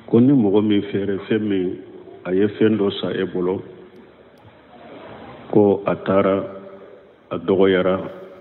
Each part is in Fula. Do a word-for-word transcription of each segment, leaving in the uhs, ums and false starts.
ko ni mɔgɔ min feere fɛn min a ye fɛn dɔ sa e bolo ko a taara a dɔgɔyara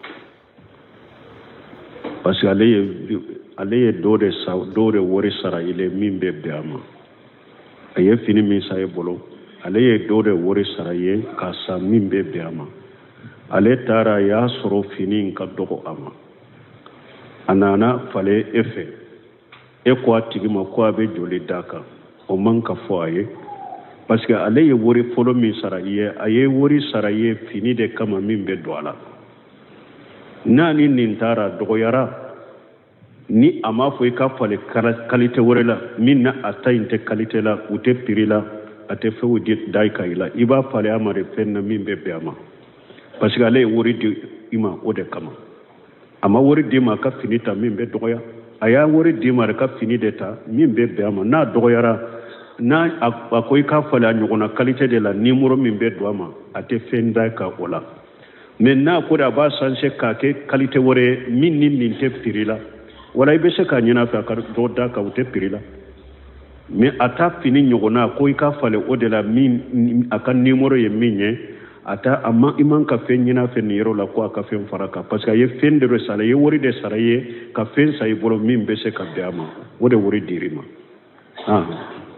parce que ale ye ale ye dɔ de sa dɔ de wari sara ile min bɛ bɛn a ma a ye fini min sa e bolo ale ye dɔ de wari sara ye k'a sa min bɛ bɛn a ma ale taara a y'a sɔrɔ fini in ka dɔgɔ a ma a nana falen e fɛ e ko a tigi ma ko a bɛ joli d'a kan o man ka fɔ a ye parce que ale ye wari fɔlɔ min sara i ye a ye wari sara i ye fini de kama min bɛ don a la n'a ni nin taara dɔgɔyara ni a m'a fɔ i ka falen qualité wɛrɛ la min na a ta in tɛ qualité la u tɛ prix la a tɛ fɛnw di da i kan i la i b'a falen a ma de fɛn na min bɛ bɛn a ma parce que ale ye wari di i ma o de kama a ma wari di ma a ka fini ta min bɛ dɔgɔya a y'a wari di ma a ka fini de ta min bɛ bɛn a ma n'a dɔgɔyara n'a a ko i k'a falen a ɲɔgɔnna qualité de la numéro min bɛ don a ma a tɛ fɛn da i kan o la mais n'a ko de a b'a changer k'a kɛ qualité wɛrɛ ye min ni nin tɛ prix la wala i bɛ se k'a ɲin'a fɛ a ka dɔ d'a kan o tɛ prix la mais a ta fini ɲɔgɔnna ko i k'a falen o de la min a ka numéro ye min ye a ta a ma i man ka fɛn ɲin'a fɛ nin yɔrɔ la ko a ka fɛn fara kan parce que a ye fɛn de sara i ye wari de sara i ye ka fɛn sa i bolo min bɛ se ka bɛn a ma o de wari dir'i ma ah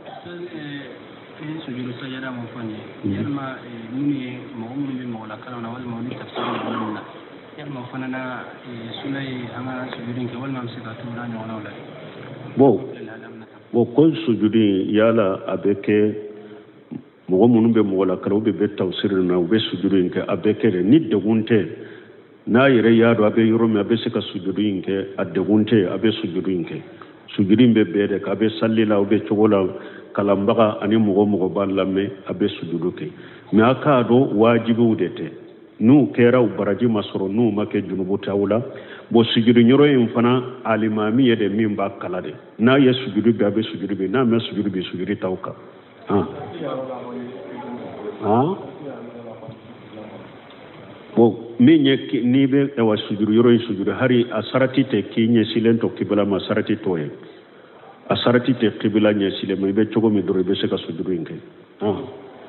sujuru sajada mo fani yalma muni mo muni mo la kala na wal mo ni tafsir mo na yalma fana na sulay ama sujudin ke wal ma sika to na no la bo bo ko sujudi yala abeke mo munu be mo la kala be be tafsir na be sujudin ke abeke ni degunte na yere yado abe yoro me abe sika sujudin ke adegunte abe sujudin ke sujudin be be de ka be sallila be chogola kalambaga ani mɔgɔ mɔgɔ b'a lamɛn a bɛ sujudu kɛ mais a k'a dɔn wajibiw de tɛ n'u kɛra u baraji ma sɔrɔ n'u ma kɛ junubu t'aw la bon sujudu yɔrɔ in fana alimami ye de min b'a kala de n'a ye sujudu bɛ a bɛ sujudu bɛ n'a mɛ sujudu bɛ sujudu t'aw kan han han bon min ye n'i bɛ ɛwɔ sujudu yɔrɔ in sujudu hari a sarati tɛ k'i ɲɛsilen to kibla ma sarati t'o ye a sarati tɛ qibla ɲɛsilen ma i bɛ cogo min dɔrɔn i bɛ se ka sujudu in kɛ ah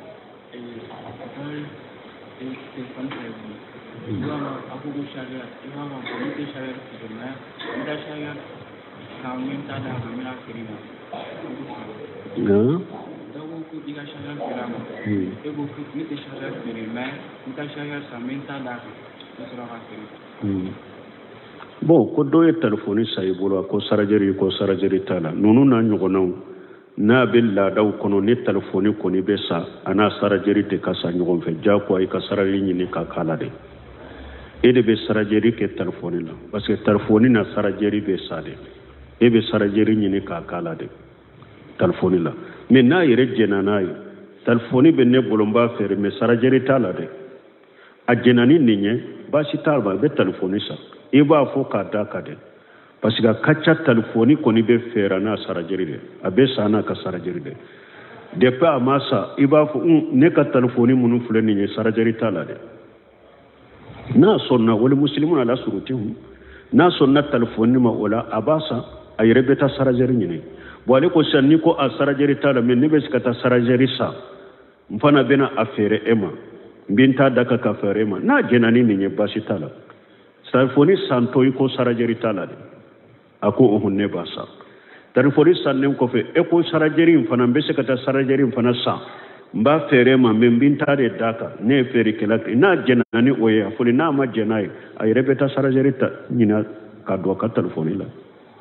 bon ko dɔ ye telefoni sa i bolo ko sarajɛri ko sarajɛri t'a la ninnu n'a ɲɔgɔnnaw n'a bɛ laadaw kɔnɔ ni telefoni kɔni bɛ sa a n'a sarajɛri tɛ ka sa ɲɔgɔn fɛ diyagoya i ka sarali ɲini k'a k'a la de e de bɛ sarajɛri kɛ telefoni la parce que telefoni na sarajɛri bɛ sa de e bɛ sarajɛri ɲini k'a k'a la de telefoni la mais n'a yɛrɛ jɛnna n'a ye telefoni bɛ ne bolo n b'a feere mais sarajɛri t'a la dɛ a jɛnna ni nin ye baasi t'a la a bɛ telefoni sa i b'a fɔ k'a da ka dɛ parce que a ka ca telefoni kɔni bɛ feere n'a sarajɛri de a bɛ sa n'a ka sarajɛri de depuis a ma sa i b'a fɔ ne ka telefoni minnu filɛ nin ye sarajɛri t'a la dɛ n'a sɔnna wali musilimu ala surutiw n'a sɔnna telefoni ma o la a b'a sa a yɛrɛ bɛ taa sarajɛri ɲini bon ale ko sisan ni ko a sarajɛri t'a la mais ne bɛ se ka taa sarajɛri sa n fana bɛna a feere e ma n bɛ n t'a da ka ka feere e ma n'a jɛnna ni nin ye baasi t'a la telefoni santɔ i ko sarajɛri t'a la de a ko ɔhɔn ne b'a sa telefoni sannen kɔfɛ e ko sarajɛri in fana n bɛ se ka taa sarajɛri in fana san n b'a feere ma mais n bɛ n ta de da kan ne ye feerekɛla kɛ n'a jɛnna ni o ye a fɔli n'a ma jɛn n'a ye a yɛrɛ bɛ taa sarajɛri ta ɲina ka don a ka telefoni la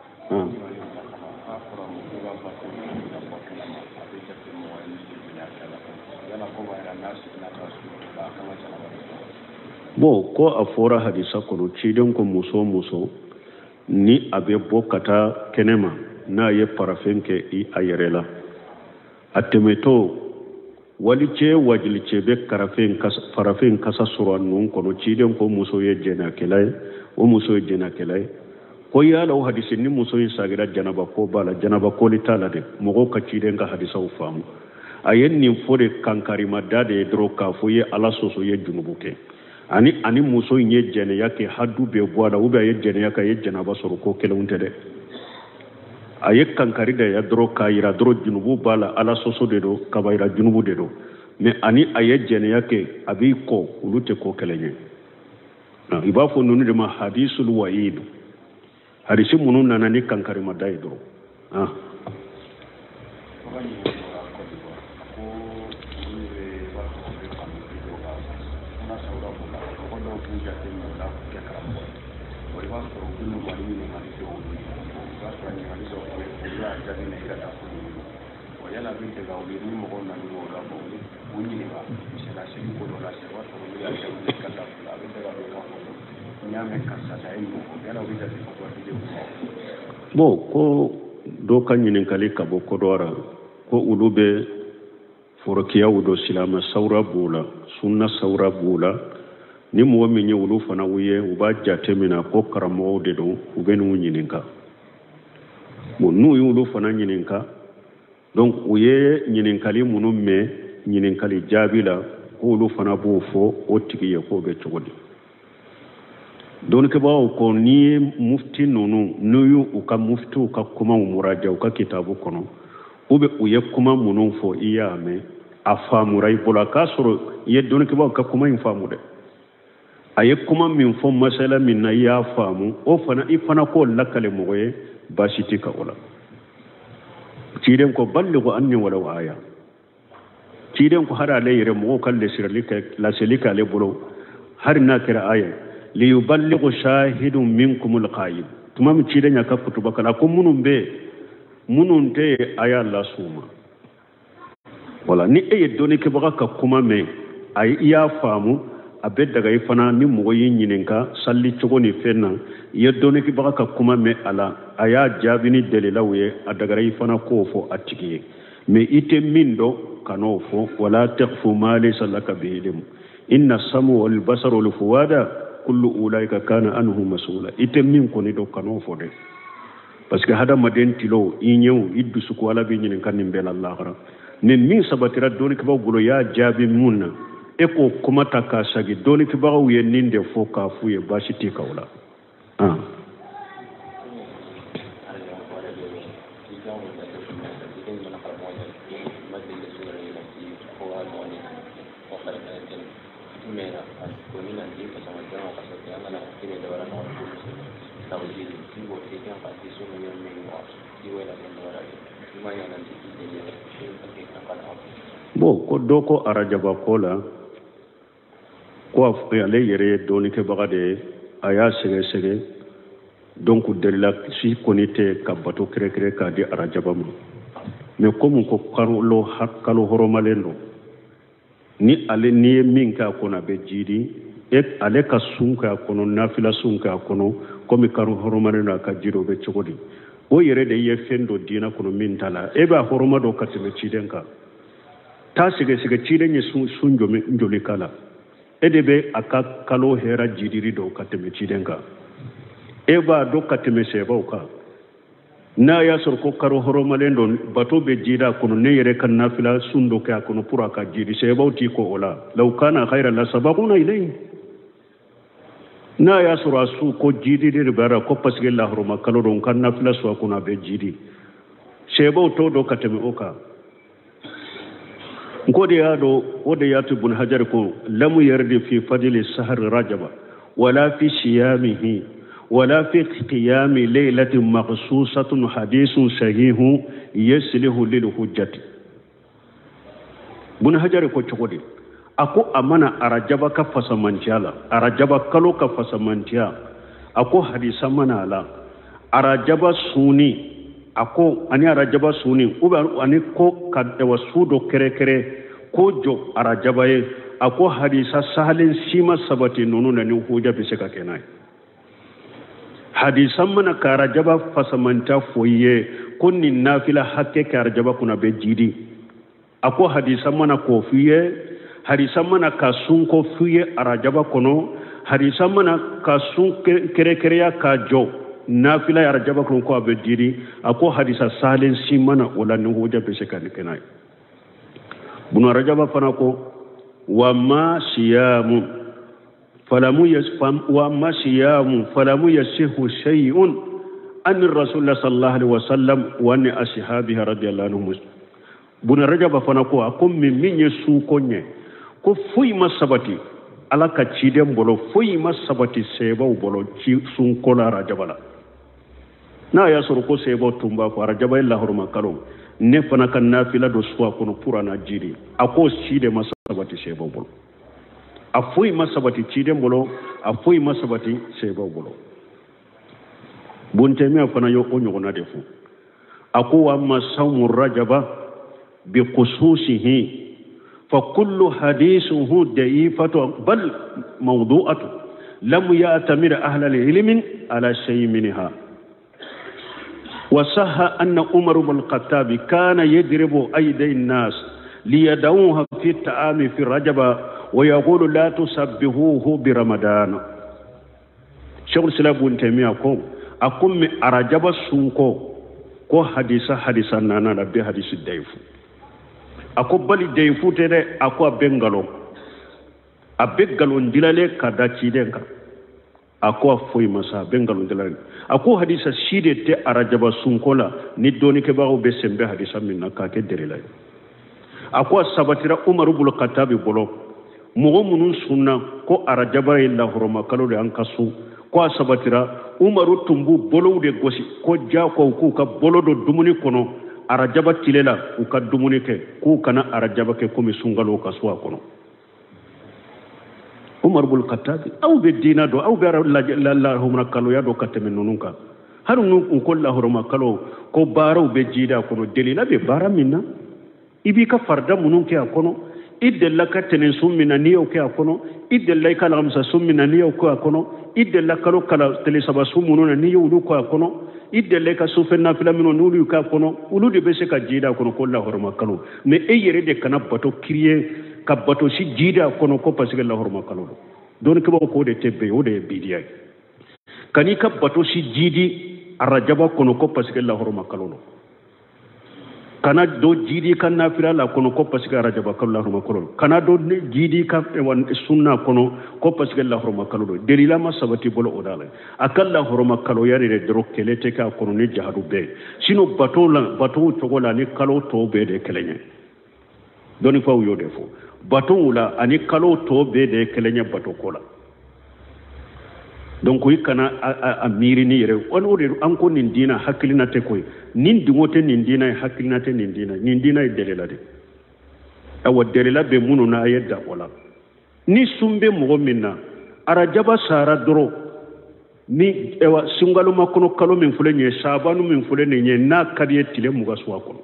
bon ko a fɔra hadisa kɔnɔ ciden ko muso muso ni a bɛ bɔ ka taa kɛnɛ ma n'a ye parafɛn kɛ a yɛrɛ la a tɛmɛtɔ walicɛ wajilicɛ bɛ parafɛn kasa sɔrɔ a nun kɔnɔ ciden ko muso ye jɛnɛkɛla ye o muso ye jɛnɛkɛla ye ko yala o hadisi ni muso in sagira janaba ko b'a la janaba koli t'a la dɛ mɔgɔw ka ciden ka hadisaw faamu a ye nin fɔ de kankarima da de ye dɔrɔn k'a fɔ ye ala sɔsɔ ye junubu kɛ ani ani muso in ye jɛnɛya kɛ hadu bɛɛ bɔ a la ou bien a ye jɛnɛya kɛ a ye jɛnaba sɔrɔ ko kelenw tɛ dɛ aye kankari da ya doro kayira doro junubu bala ala soso de do kabayira junubu de do mais ani aye jene yake abi ko ulute ko kelenye na iba fo nunu de ma hadisul wa'id hadisi munu nana ni kankari madai do ah bon ko do kan yin kali ka bo ko dora ko ulube forokiya wudo silama saura bula sunna saura bula ni mo min yulu fana wuye uba jatemina ko karamo de do ubenu nyininka mo nu yulu fana nyininka donc uye nyininkali munu me nyininkali jabila ko ulu fana bo fo o tigiye ko be chogodi don ke bawo ko ni mufti nunu nuyu uka mufti uka kuma umuraja uka kitabu kono ube uye kuma munu fo iyame afamurai bola kasoro ye don ke bawo ka kuma infamu de aye kuma min fo masala min na ya famu o fana ifana ko lakale moye bashiti ka ola ciden ko balligo anni wala aya ciden ko hada layre mo kalle sirlika la selika le bolo har na kira aya li yuballighu shahidun minkum alqaib tuma mi ciden ya kafutu bakala ko munun be munun te aya la suma wala ni e doni ke baka kuma me ay iya famu abe daga ifana ni mo yin yininka salli cogoni fenna ye doni ke baka kuma me ala aya jabini delilawe adagara ifana ko fo atiki me ite mindo kanofo wala taqfu ma laysa laka bihi inna samu wal basar wal fuwada kullu ulaika kana anhu mas'ula ite min ko ni do kanofo de parce que hada maden tilo inyew iddu suko wala bi nyin kan nimbel allah khara ne min sabatira doni ke bagulo ya jabi munna e ko kuma taka sagi doni ke bagu ye ninde fo ka fuye bashiti kawla ah bo ko doko arajaba kola ko ale yere doni ke bagade aya sege sege donc delila si konite ka bato kre kre ka di arajaba mo me comme ko karulo hakkalo horomalendo ni ale ni min ka kona be jidi e ale ka sunka kono nafila sunka kono comme karu horomalendo ka jiro be chogodi o yere de ye fendo dina kono min tala e ba horomado katime chidenka ta sige sige chiden ye sun sunjo me njoli kala edebe aka kalo hera jidiri do katime chidenka e ba do katime seba ka na ya sor ko karo horomalendo bato be jida kono ne yere kan nafila sundo ka kono pura ka jidi seba uti ko ola law kana khayran la sabaquna ilay na ya sor asu ko jidi de bara ko pasge la horoma kalo don kan nafila so kono be jidi seba to do katime oka ngode yado wode yatu bun hajar ko lamu yardi fi fadli sahr rajaba wala fi siyamihi wala fi qiyam laylatin maqsusatun hadithun sahih yaslihu lil hujjati bun hajar ko chokode ako amana arajaba ka fasamantiala arajaba kalo ka fasamantia ako hadisa manala arajaba suni ako ani arajaba suni uba ani ko kadde wasudo kere kere ko jo arajaba ye ako hadisa sahalen sima sabati nonu na ni huja biseka kenai hadisa mana ka arajaba fasamanta foye kunni nafila hakke ka arajaba kuna be jidi ako hadisa mana ko fiye hadisa mana ka sun ko fiye arajaba kono hadisa mana ka sun kere kere ya ka jo nafila ya rajaba kun ko abe diri ako hadisa salen simana wala ni hoja be sekani kenai bunu rajaba fana ko wa ma siyamu falamu yasfam wa ma siyamu falamu yasihu shay'un an rasulullah sallallahu alaihi wasallam wa an ashabihi radiyallahu anhum bun rajab fana ko akum min min su konye ko fuy masabati ala ka cidem bolo fuy masabati seba bolo ci sun kola rajabala na ya soro ko seba tumba ko rajaba illa hurma kalo ne fana kan nafila do suwa kono purana jiri ako cide masabati seba bolo a fuy masabati cidem bolo a fuy masabati seba bolo bunte mi fana yo ko nyogona defu ako wa masawmu rajaba bi khususihi فكل حديثه ضعيفة بل موضوعة لم يأتمر أهل العلم على شيء منها وصح أن عمر بن الخطاب كان يضرب أيدي الناس ليدعوها في الطعام في رجب ويقول لا تسبحوه برمضان شيخ الإسلام ابن تيمية يقول أقوم أرجب سنكو كو حديثا حديثا نانا لبي حديث الضعيف ako bali de futere ako bengalo abegalo ndilale kada cidenka ako foy masa bengalo ndilale ako hadisa shide te arajaba sunkola ni doni ke bawo be sembe hadisa minna ka ke derela ako sabatira umar ibn khattab bolo mo munun sunna ko arajaba illa hurma kalo de an kasu ko sabatira umaru tumbu bolo de gosi ko ja ko ku ka bolo do dumuni kono arajaba tilela u ka dumuni ke ku kana arajaba ke komi sungalo ka suwa kono umar bul khattab aw be dina do aw be la la humna kalo ya do kateme nununka haru nun ko la hurma kalo ko baro be jida kono delila be bara minna ibi ka farda munun ke akono idde la katene summina niyo ke akono idde la kala amsa summina niyo ko akono idde la kalo kala tele saba sumununa niyo lu ko akono idelle ka sufenna filamino nulu ka kono ulu de bese ka jida kono ko la horma kalo mais e yere de kana bato kriye ka bato si jida kono ko parce que la horma kalo don ke ko de tebbe o de bidiya kani ka bato si jidi arajaba kono ko parce que la horma kalo kana do jidi kan nafila la kono ko parce que arajaba kalo la horma kalo kana do jidi ka wan sunna kono ko parce que la horma kalo delila ma sabati bolo odala akal la horma kalo yare de dro kelete ka kono ni jahadu be sino bato la bato to gola ni kalo to be de kelenye doni fa yo defo bato la ani kalo to be de kelenye bato kola donc yi kana a miri ni yere on o de an ko nin dina hakilina te koy nin dingote nin dina hakilina te nin dina nin dina e delela de awa delela be munu na yedda wala ni sumbe mo minna arajaba sara doro ni ewa sungalo makono kalo min fule nye sabanu min fule nye na kadiye tile muga suwa kono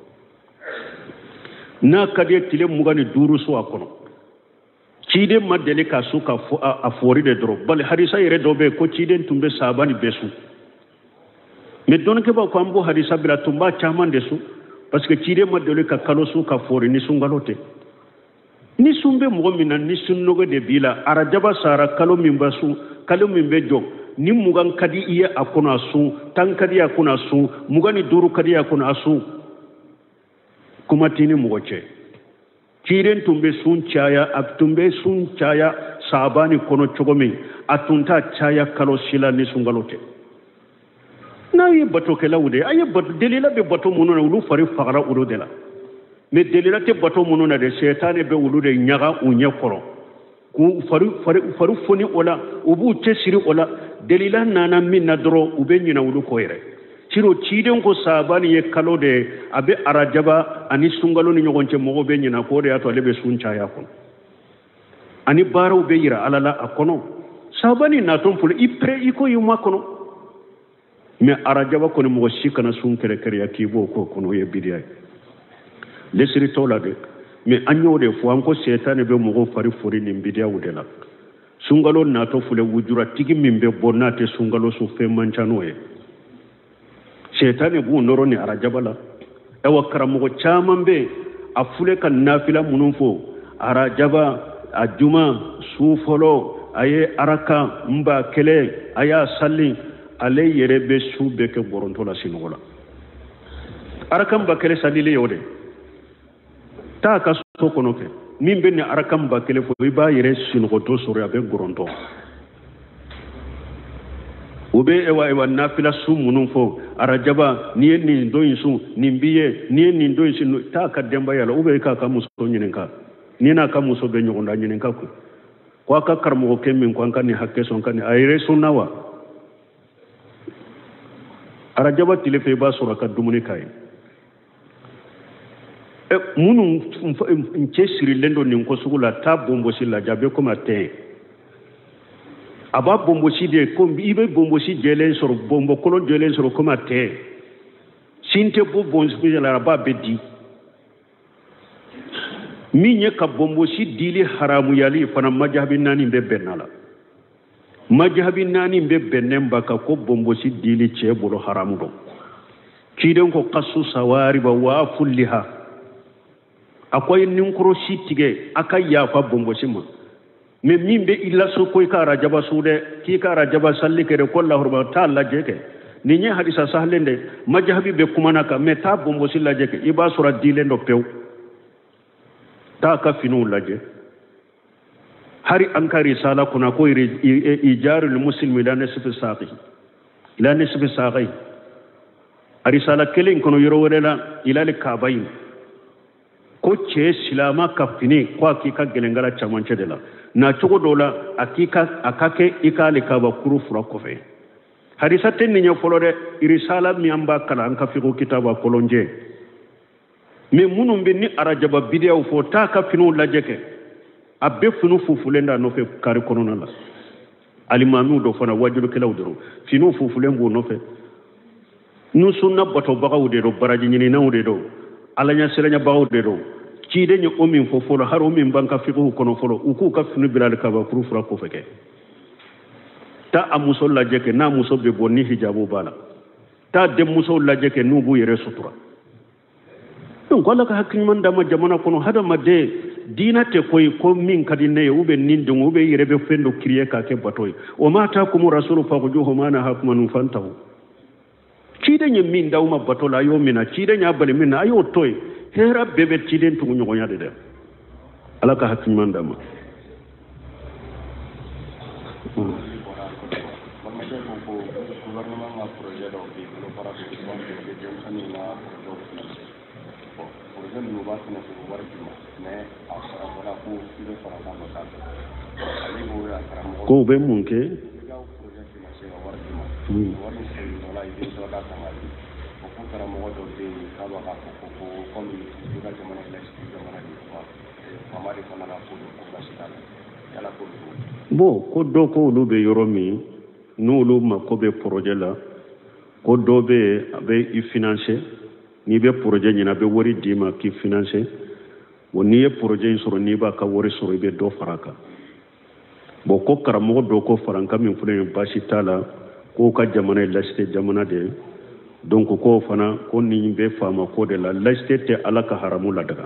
na kadiye tile muga ni duru suwa kono cide madele ka su ka a fori de doro bal hadisa yere dobe ko cide tumbe sabani besu me don ke ba ko ambo hadisa bila tumba chaman desu parce que cide madele ka kalo su ka fori ni sungalote ni sumbe mo minna ni sunnogo de bila arajaba sara kalo min basu kalo min be jog ni mugan kadi iya akuna su tan kadi akuna su mugani duru kadi akuna su kuma tini mugoche ciren tumbe sun caya abtumbe sun caya sabani kono chogomi atunta caya kalo sila ni sungalote na yi bato kala wude ayi bato delila be bato mununa ulu fari fagara ulu dela me delila te bato mununa de shaytane be ulu de nyaga unye koro ku fari fari fari foni ola ubu tesiri ola delila nana minna dro ube nyina ulu koyre ciro ciden ko sabani ye kalo de abe arajaba ani sungalo ni nyogonche mogo be nyina ko de ato lebe suncha ya ko ani baro be yira alala akono sabani na ton ful ipre iko yuma kono me arajaba ko ni mogo shikana sun kere kere ya kibo ko kono ye bidiya lesiri tola de me anyo de fo anko setane be mogo fari fori ni bidiya wudela sungalo na to fule wujura tigi mimbe bonate sungalo su fe manchano ye shetani bu noro ni arajabala ewa karamogo chaman be afule kan nafila munun fo arajaba ajuma sufolo aye araka mba kele aya salli ale yere be su be ke boronto la sinogola araka mba kele salli le yode ta ka so kono ke min be ni araka mba kele fo iba yere sinogoto sore abe boronto ube ewa ewa nafila su munun fo arajaba ni ni do insu ni biye ni ni do insu ta ka demba yala ube ka ka muso nyinen ka ni na ka muso be nyogonda nyinen ka ko ko ka karmo ko min ko kan ni hakke son kan ayre sunnawa arajaba tilefe ba sura ka dumuni kai e munu nche siri lendo ni ko sugula ta bombo sila jabe ko matin aba bombo si de ko ibe bombo si jelen soro bombo kolo jelen soro ko matin sinte bo bonzi bi la ba bedi minye ka bombo si dili haramu yali fana majhabi nani be benala majhabi nani be benem baka ko bombo si dili che bolo haramu do kiden ko qasu sawari ba wa fulliha akwai ninkuro si tige aka yafa bombo si ma me min be illa so koy ka rajaba sude ki ka rajaba salli kere ko Allah hurba ta Allah jeke ni nya hadisa sahlende majhabi be kumana ka me ta bombo si la jeke iba sura dile ndo pew ta ka finu laje hari an ka risala kuna ko ijarul muslimi la nisfi saqi ila nisfi saqi risala kelen kono yoro wala ila le kabayin ko ce silama ka fini ko akika gelengala chamanche de la na chogo dola akika akake ikale ka ba kuru fura ko fe hadisa ten ni folode risala mi amba kala an ka fi ko kitaba kolonje me munum be ni arajaba bidiyaw fo ta ka finu lajeke abbe finu fufulenda no fe kari konona la alimanu do fana wajulu kelaw do finu fufulembo no fe nu sunna bato bagaw de do baraji ni nawde do alanya seranya bawo de do ci de ñu omin fo folo haro min banka fiqhu kono folo uku ka finu bilal ka ba kuru fura ko feke ta amuso la jeke na muso be bonni hijabu bala ta de muso la jeke nu bu yere sutura donc wala ka hakkin man dama jamana kono hada madde dina te koy ko min kadi ne ube nin dungu ube yere be fendo kriye ka ke batoy o mata kum rasulu fa juhu mana hakman fantahu cide nye min dawma batola yo mina cide nya bale mina ayo toy hera bebe cide tungu nyogo nyade de ala ka hakkin man dama ko be munke bo ko do ko lu be yoromi no lu ma ko be projet la ko do be be i financer ni be projet ni na be wori dima ki financer woni e projet soro ni ba ka wori soro be do faraka bo ko karamo do ko faranka min fulen bashi tala ko ka jamana laste jamana de donc ko fana ko ni be fama ko de la laste te alaka haramu la daga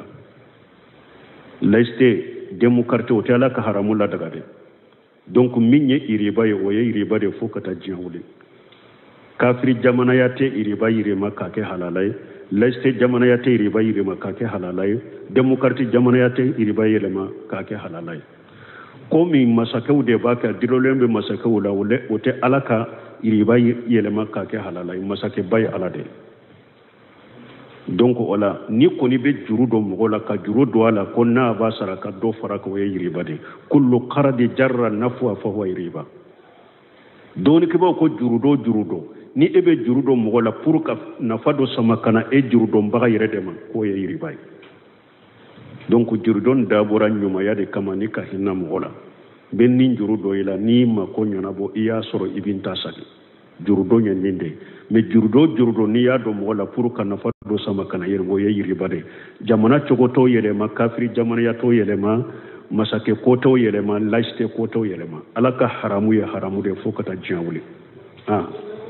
laste démocratie o te alaka haramu la daga de donc minye iriba ye o ye iriba de fo kata jiawle kafiri jamana ya te iriba yirema ka ke halalay laste jamana ya te iriba yirema ka ke halalay démocratie jamana ya te iriba yirema ka ke halalay ko mi masakaw de baka dilolembe masakaw la wole ote alaka iriba yelema ka ke halalay masake bay alade donc ola ni ko ni be juru do mo la ka juru do ala ko na ba saraka do faraka way iriba de kullu qaradi jarra nafwa fa huwa iriba don ke ba ko juru do juru do ni ebe juru do mo la pour ka nafa do sama kana e juru do mbaga yere de man ko ye iriba donc juru don dabura nyuma ya de kama ni ka hinna mo la ben ni juru do ila ni ma ko nyona bo iya soro ibinta sagi juru do nyande me juru do juru do ni ya do mo la pour ka nafa do sama kana yere go ye iriba de jamana chogo to yele ma kafiri jamana ya to yele ma masake ko to yele ma laiste ko to yele ma alaka haramu ya haramu de fokata jiawuli ah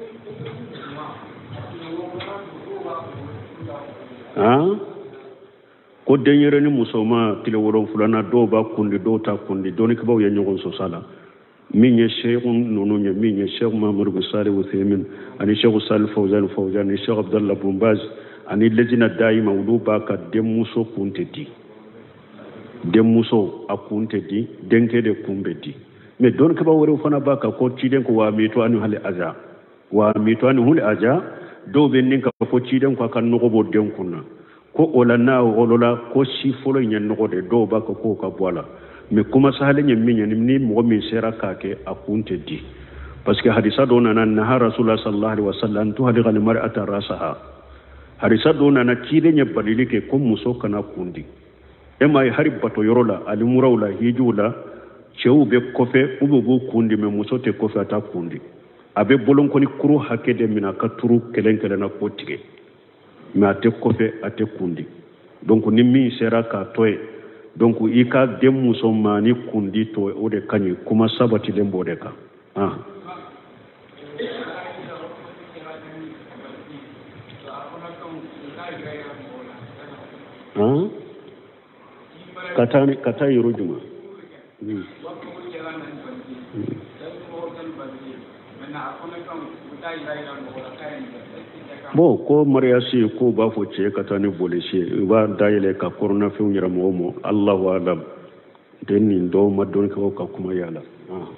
ah ko denyere ni musoma tile woron fulana do ba kundi do ta kundi doni ko baw ya nyogon so sala minye cheikhun nonu nye minye cheikh mamadou gusale wuthemin ani cheikh sal fawzan fawzan ni cheikh abdallah bumbaz ani lejina daima wudu ba ka demuso kuntedi demuso akuntedi denke de kumbedi me don ko baw woro fana ba ka ko tiden ko wa mito ani hali aja wa mito ani huli aja do be nin ka ko ciden ko kan no bo den kunna ko ola na olola ko si folo nyen no de do ba ko ko ka bola me kuma sahale nyen min ni mo min sera ka ke akunte di parce que hadisa do na na rasulullah sallallahu alaihi wasallam to hadi gal mar'ata rasaha hadisa do na na ciden nye balili ke ko muso kana kundi e may hari bato yorola ali murawla hijula cewu be kofe ubu bu kundi me muso te kofe ata kundi abe bolon ko ni kuru hakede mina ka turu kelen kelen na ko tige mais ate kofe ate kundi donc ni mi sera ka toy donc i ka dem muso mani kundi to o de kanyi kuma sabati den bode ka ah ah katani katai rujuma hmm. Bon ko mariasi ko ba fo ce katani bolisi ba dayele ka corona fi nyira mo mo Allahu alam den ni do ma don ko ka kuma yala ah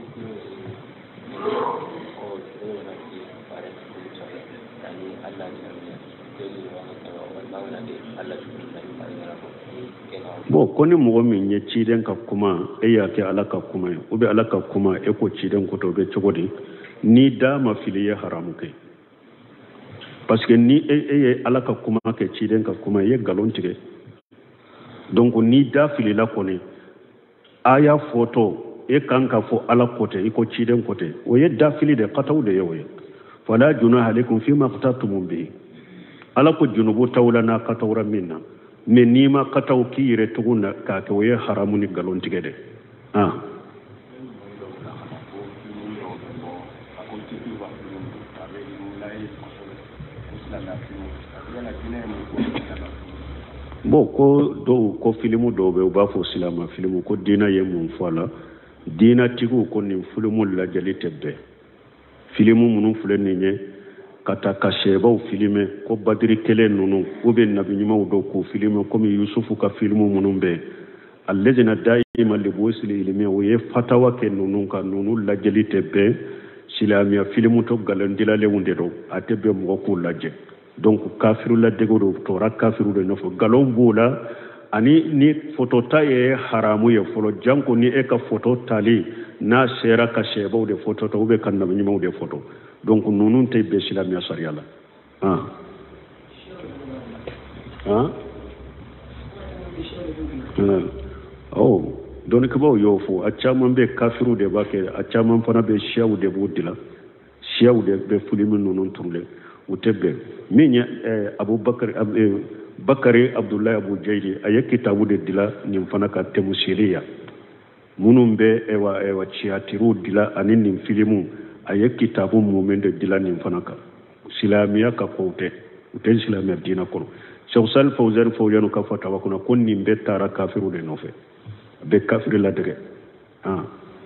bo koni mo min ye ciden ka kuma e ya ke alaka kuma o be alaka kuma e ko ciden ko to be chogodi ni da ma filiye haramu kai parce que ni e e alaka kuma ke ciden ka kuma ye galon tige donc ni da filila koni aya photo e kan ka fo ala kote e ko ciden kote o ye da fili de qataw de yoye fala junaha alaykum fima qatatum bi ala ko junubu tawlana qatawra minna mais ni ma kataw ki yire tuguna ka ke waye haramu ni galon tige de ah bo ko do ko filimu do be ba fo silama filimu ko dina ye mun fala dina tigu ko ni filimu la jali tebbe filimu munun fuleni nye kata kashebaw filime ko badiri kele nunu ube nabi nyumaw do ko filime comme yusufu ka filmu munun be allazina daima libusli ilmi wa fatawa ke nunu ka nunu la jali tebbe silamiya filmu to galandila le wonde do atebe mo ko laje donc kafiru la dego do to ra kafiru de nofo galon bola ani ni photo taye haramu ye folo janko ni e ka photo tali na sera ka shebaw de photo to be kan nabi nyumaw de photo donc nunun te be silamia sariala ah ah oh donc ko yo fo acama be kafiru de bake acama fana be shiawu de budila shiawu de be fulimi nunun turle utebe minya eh, abubakar eh, bakari abdullah abu jaydi aye kitabu de dila nim fana ka temusiliya munun be ewa ewa chiatiru dila anin nim filimu aye kitabu mumen de dila nim fana ka silamiya ka kote uten silamiya dina kono Cheikh Sal Fawzan Fawzan ka fata wa kuna kon nim be tara kafiru de nofe be kafiru la dege ah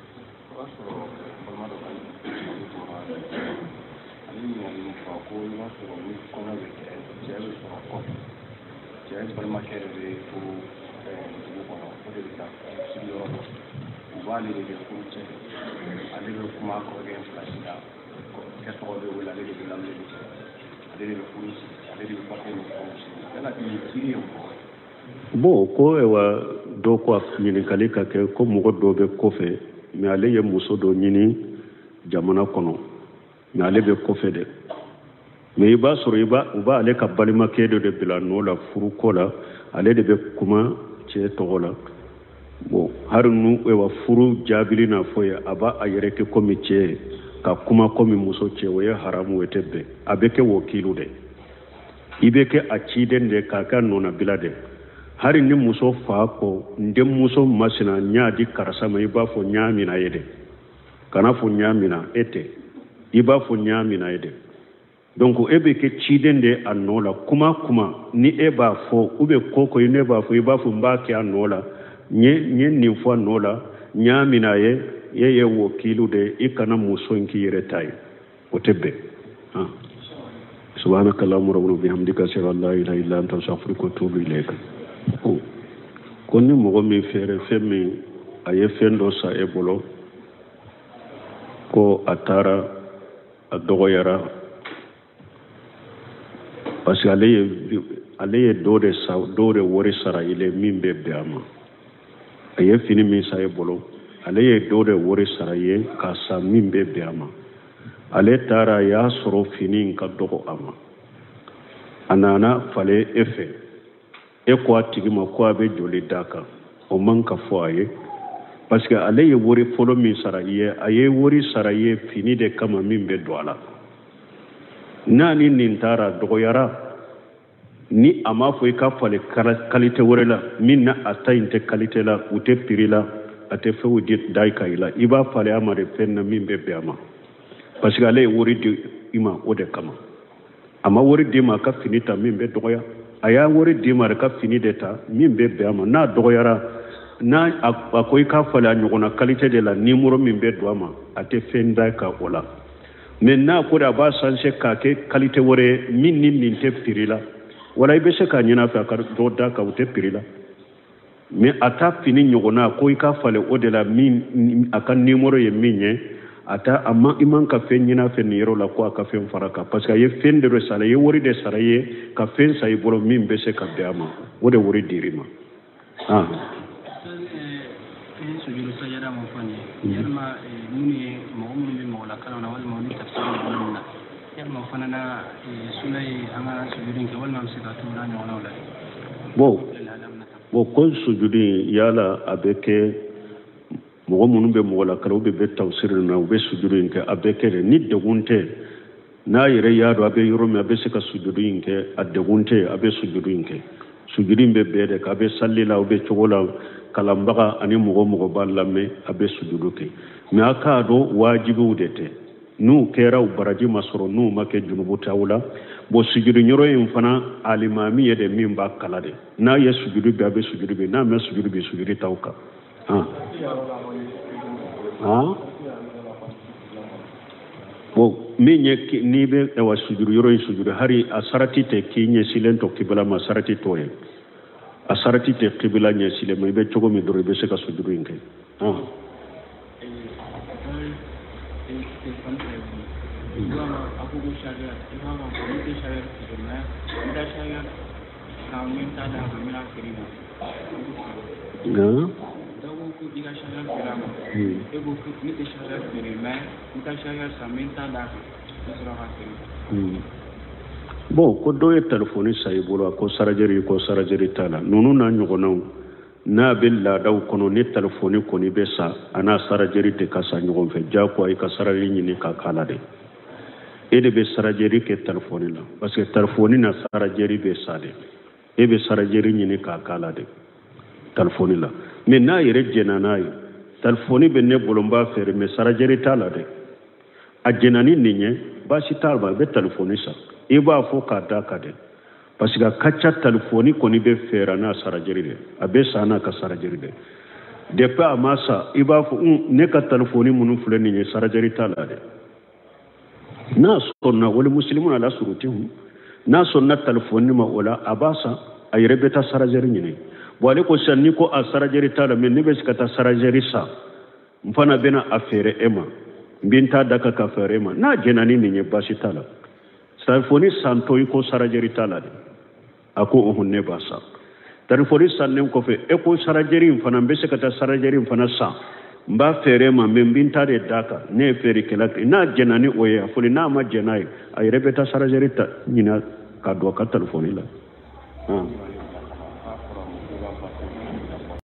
bon ko ewa do ko nyini kali ka ke ko mo do be ko fe mi ale ye muso do nyini jamana kono mi ale be ko fe de mais iba soro iba uba ale ka balima ke de bila no la furu ko la ale de be kuma ce to la bon harunu ewa furu jabili na foya aba ayere ke komi ce ka kuma komi muso ce waye haramu wetebe abeke wakilu de ibeke aciden de kaka nona bilade hari ni muso fa ko ndem muso masina nyaadi karasa mai ba fo nyamina yede kana fo nyamina ete iba fo nyamina yede donc ebe ke ciden de anola kuma kuma ni eba fo ube koko ne ba fo iba fo mbake anola nye nye ni fo anola nyamina ye ye ye wakilu de ikana muso nki yere tay otebe ha سبحانك اللهم ربنا بحمدك اشهد ان لا اله الا انت استغفرك واتوب اليك koni mogo min fere femi aye fendo sa ebolo ko atara adogoyara parce que ale ye ale ye dɔ de sa dɔ de wari sara i la min bɛ bɛn a ma a ye fini min sa e bolo ale ye dɔ de wari sara i ye k'a san min bɛ bɛn a ma ale taara a y'a sɔrɔ fini in ka dɔgɔ a ma a nana falen e fɛ e ko a tigi ma ko a bɛ joli d'a kan o man ka fɔ a ye parce que ale ye wari fɔlɔ min sara i ye a ye wari sara i ye fini de kama min bɛ don a la n'a ni nin taara dɔgɔyara ni a m'a fɔ i ka falen qualité wɛrɛ la min na a ta in tɛ qualité la u tɛ prix la a tɛ fɛnw di da i kan i la i b'a falen a ma de fɛn na min bɛ bɛn a ma parce que ale ye wari di i ma o de kama a ma wari di ma a ka fini ta min bɛ dɔgɔya a y'a wari di ma a ka fini de ta min bɛ bɛn a ma n'a dɔgɔyara n'a a ko i ka falen a ɲɔgɔnna qualité de la numéro min bɛ don a ma a tɛ fɛn da i kan o la mais n'a ko de a b'a changer k'a kɛ qualité wɛrɛ ye min ni nin tɛ prix la wala i bɛ se k'a ɲin'a fɛ a ka dɔ da kan o tɛ prix la mais a ta fini ɲɔgɔnna ko i ka falen o de la min a ka numéro ye min ye a ta a ma i man ka fɛn ɲin'a fɛ nin yɔrɔ la ko a ka fɛn fara kan parce que a ye fɛn de sara i ye wari de sara i ye ka fɛn sa i bolo min bɛ se ka bɛn a ma o de wari dir'i ma ah sujuru sajada mun fɔ nin ye yalima minnu ye mɔgɔ minnu bɛ mɔgɔ lakalan na walima ni tafsiri bolo na yalima o fana na sunna ye an ka sujuru in kɛ walima an bɛ se ka to n'a ɲɔgɔnnaw la bon bon ko sujuru in yala a bɛ kɛ mɔgɔ minnu bɛ mɔgɔ lakalan u bɛ bɛ tafsiri na u bɛ sujuru in kɛ a bɛ kɛ de ni degun tɛ n'a yɛrɛ y'a dɔn a bɛ yɔrɔ min a bɛ se ka sujuru in kɛ a degun tɛ a bɛ sujuru in kɛ sujuru in bɛ bɛɛ de kan a bɛ salli la a bɛ cogo la kalanbaga ani mɔgɔ mɔgɔ b'a lamɛn a bɛ sujudu kɛ mais a k'a dɔn wajibiw de tɛ n'u kɛra u baraji ma sɔrɔ n'u ma kɛ junubu t'aw la bon sujudu yɔrɔ in fana alimami ye de min b'a kala de n'a ye sujudu bɛ a bɛ sujudu bɛ n'a mɛ sujudu bɛ sujudu t'aw kan han han bon min ye n'i bɛ wa sujudu yɔrɔ in sujudu hari a sarati tɛ k'i ɲɛsilen to kibala ma sarati t'o ye a sarati tɛ kibila ɲɛsilen ma i bɛ cogo min dɔrɔn i bɛ se ka sujuru in kɛ han bon ko dɔ ye telefoni sa i bolo a ko sarajɛri ko sarajɛri t'a la ninnu n'a ɲɔgɔnnaw n'a bɛ laadaw kɔnɔ ni telefoni kɔni bɛ sa a n'a sarajɛri tɛ ka sa ɲɔgɔn fɛ diyagoya i ka sarali ɲini k'a k'a la de e de bɛ sarajɛri kɛ telefoni la parce que telefoni na sarajɛri bɛ sa de e bɛ sarajɛri ɲini k'a k'a la de telefoni la mais n'a yɛrɛ jɛnna n'a ye telefoni bɛ ne bolo n b'a feere mais sarajɛri t'a la dɛ a jɛnna ni nin ye baasi t'a la i bɛ telefoni san i b'a fɔ k'a da ka dɛ parce que a ka ca telefoni kɔni bɛ feere n'a sarajɛri de a bɛ san n'a ka sarajɛri de depuis a ma sa i b'a fɔ ne ka telefoni minnu filɛ nin ye sarajɛri t'a la dɛ n'a sɔnna wali musilimu ala suruti n'a sɔnna telefoni ma o la a b'a san a yɛrɛ bɛ taa sarajɛri ɲini bon ale ko sisan n'i ko a sarajɛri t'a la mais ne bɛ se ka taa sarajɛri san n fana bɛna a feere e ma n bɛ n t'a da ka ka feere e ma n'a jɛnna ni nin ye baasi t'a la telefoni santɔ i ko sarajɛri t'a la de a ko ɔhɔn ne b'a san telefoni sannen kɔfɛ e ko sarajɛri in fana n bɛ se ka taa sarajɛri in fana san n b'a feere ma mais n bɛ n ta de d'a kan ne ye feerekɛla kɛ n'a jɛnna ni o ye a fɔli n'a ma jɛn n'a ye a yɛrɛ bɛ taa sarajɛri ta ɲina ka don a ka telefoni la